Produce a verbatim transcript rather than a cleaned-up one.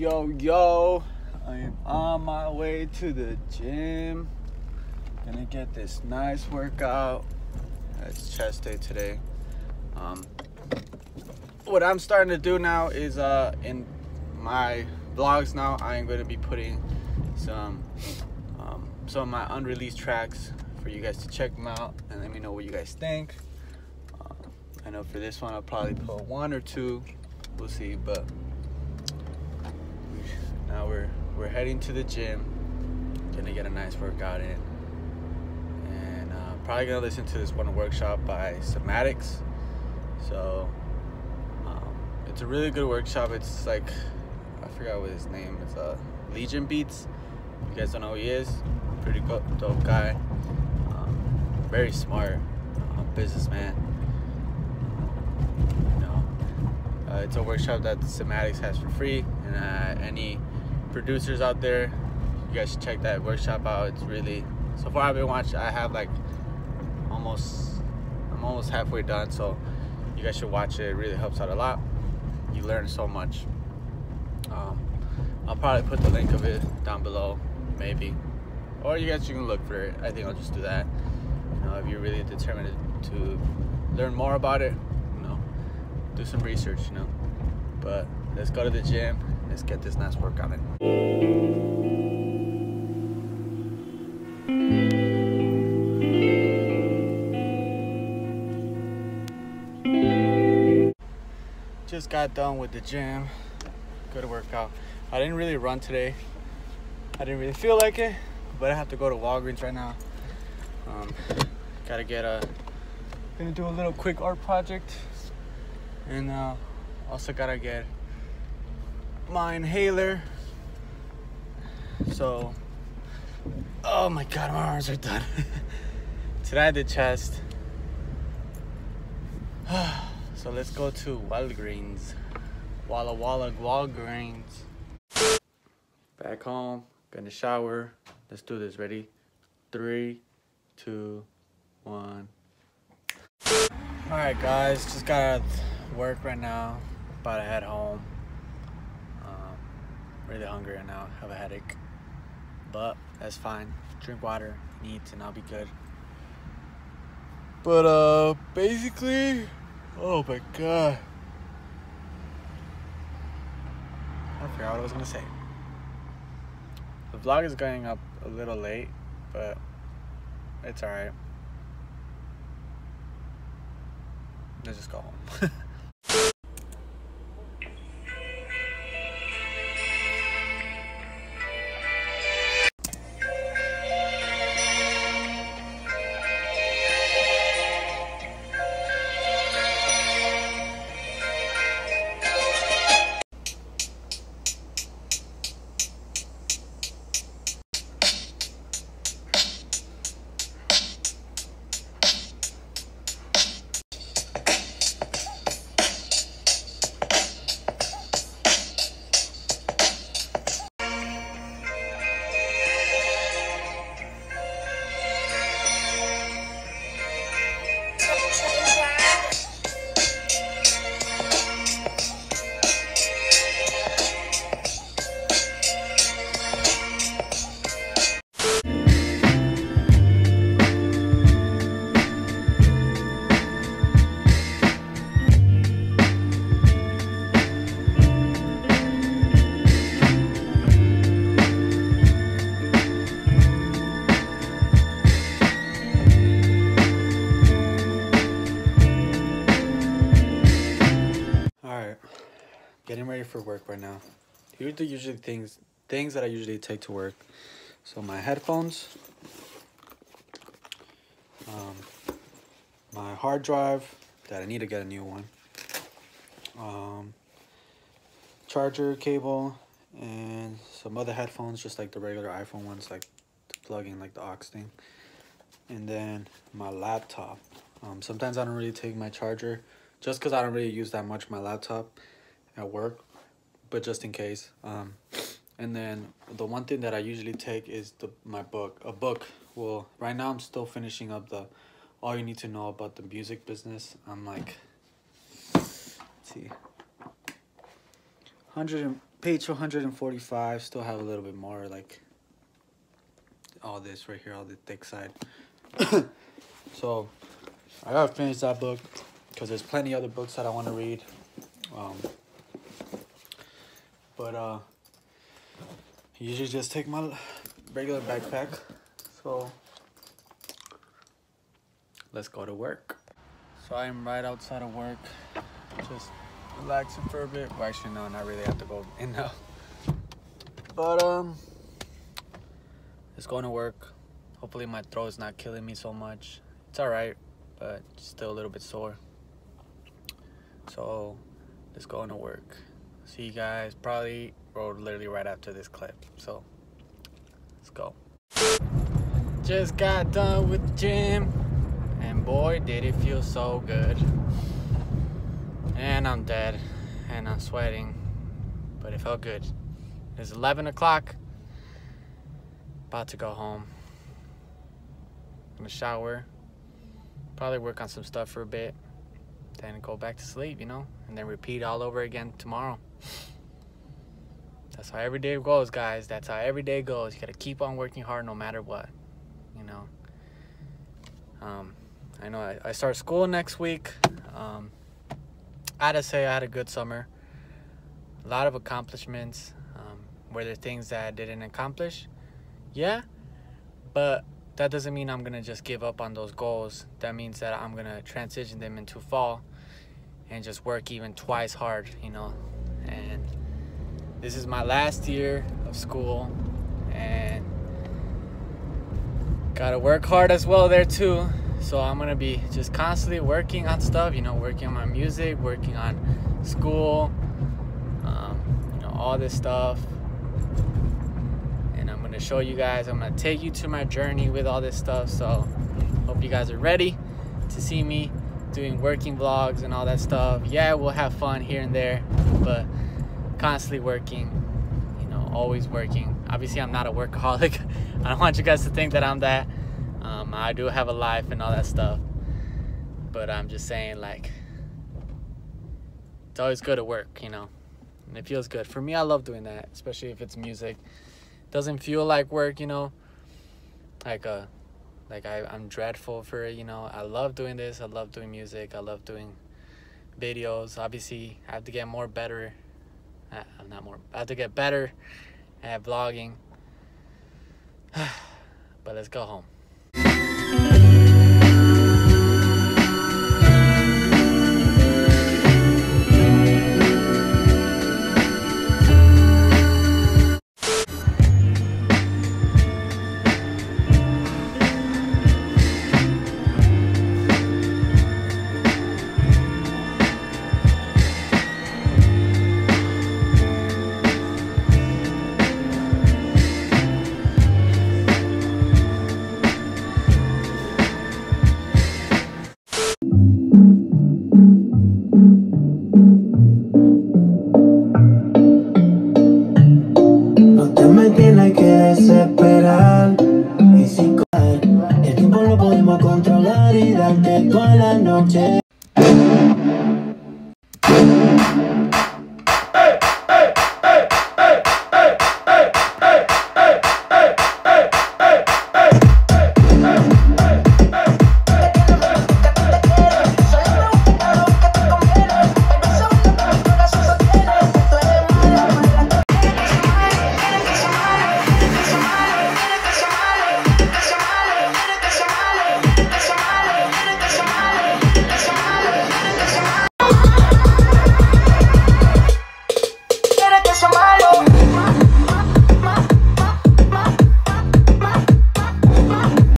Yo, yo, I am on my way to the gym. Gonna get this nice workout. It's chest day today. Um, what I'm starting to do now is uh, in my vlogs now, I'm gonna be putting some um, some of my unreleased tracks for you guys to check them out and let me know what you guys think. Uh, I know for this one I'll probably put one or two. We'll see, but now we're we're heading to the gym. Gonna get a nice workout in, and uh, probably gonna listen to this one workshop by Somatics. So um, it's a really good workshop. It's like, I forgot what his name is. Uh, Legion Beats. If you guys don't know who he is, pretty dope guy. Um, very smart uh, businessman. You know, uh, it's a workshop that Somatics has for free, and uh, any producers out there, you guys should check that workshop out. It's really, so far I've been watching, I have like almost I'm almost halfway done, so you guys should watch it. It really helps out a lot. You learn so much. um, I'll probably put the link of it down below, maybe, or you guys can look for it. I think I'll just do that. You know, if you're really determined to learn more about it, you know, do some research, you know. But let's go to the gym. Let's get this nice workout in. Just got done with the gym. Good workout. I didn't really run today. I didn't really feel like it, but I have to go to Walgreens right now. Um, gotta get a, gonna do a little quick art project, and uh, also gotta get my inhaler. So, oh my god, my arms are done. Today I did chest. So let's go to Walgreens. Walla Walla Walgreens. Back home, gonna shower. Let's do this. Ready? Three, two, one. Alright guys, just got out of work right now. About to head home. Um, really hungry right now, have a headache. But that's fine. Drink water, eat, and I'll be good. But uh basically, oh my god, I forgot what I was gonna say. The vlog is going up a little late, but it's alright. Let's just go home. Getting ready for work right now. Here are the usually things things that I usually take to work. So my headphones, um, my hard drive that I need to get a new one, um, charger cable, and some other headphones, just like the regular iPhone ones, like to plug in like the aux thing, and then my laptop. Um, sometimes I don't really take my charger, just because I don't really use that much my laptop at work, but just in case. Um, and then the one thing that I usually take is the my book, a book. Well, right now I'm still finishing up the All You Need to Know About the Music Business. I'm like, let's see, one hundred page one hundred forty-five. Still have a little bit more, like all this right here, all the thick side. So I gotta finish that book because there's plenty other books that I want to read. Um, but uh, I usually just take my regular backpack. So let's go to work. So I am right outside of work, just relaxing for a bit. Well, actually, no, not really. I have to go in now. But um, just going to work. Hopefully my throat is not killing me so much. It's all right, but still a little bit sore. So let's go into work. See you guys probably or literally right after this clip. So let's go. Just got done with the gym, and boy did it feel so good. And I'm dead and I'm sweating, but it felt good. It's eleven o'clock. About to go home. I'm gonna shower, probably work on some stuff for a bit, then go back to sleep, you know, and then repeat all over again tomorrow. That's how every day goes, guys. That's how every day goes. You gotta keep on working hard no matter what, you know. Um, I know I, I start school next week. Um, I had to say I had a good summer. A lot of accomplishments. Um, were there things that I didn't accomplish? Yeah, but that doesn't mean I'm gonna just give up on those goals. That means that I'm gonna transition them into fall and just work even twice hard, you know. And this is my last year of school, and gotta work hard as well there too. So I'm gonna be just constantly working on stuff, you know, working on my music, working on school, um, you know, all this stuff. And I'm gonna show you guys, I'm gonna take you to my journey with all this stuff. So hope you guys are ready to see me doing working vlogs and all that stuff. Yeah, we'll have fun here and there, but constantly working, you know, always working. Obviously, I'm not a workaholic. I don't want you guys to think that I'm that. Um, I do have a life and all that stuff, but I'm just saying, like, it's always good to work, you know, and it feels good. For me, I love doing that, especially if it's music. It doesn't feel like work, you know, like uh, like I, I'm dreadful for it, you know. I love doing this. I love doing music. I love doing videos. Obviously, I have to get more better. Uh, not more. I have to get better at vlogging. But let's go home. Desesperar y si el tiempo lo podemos controlar y darte toda la noche.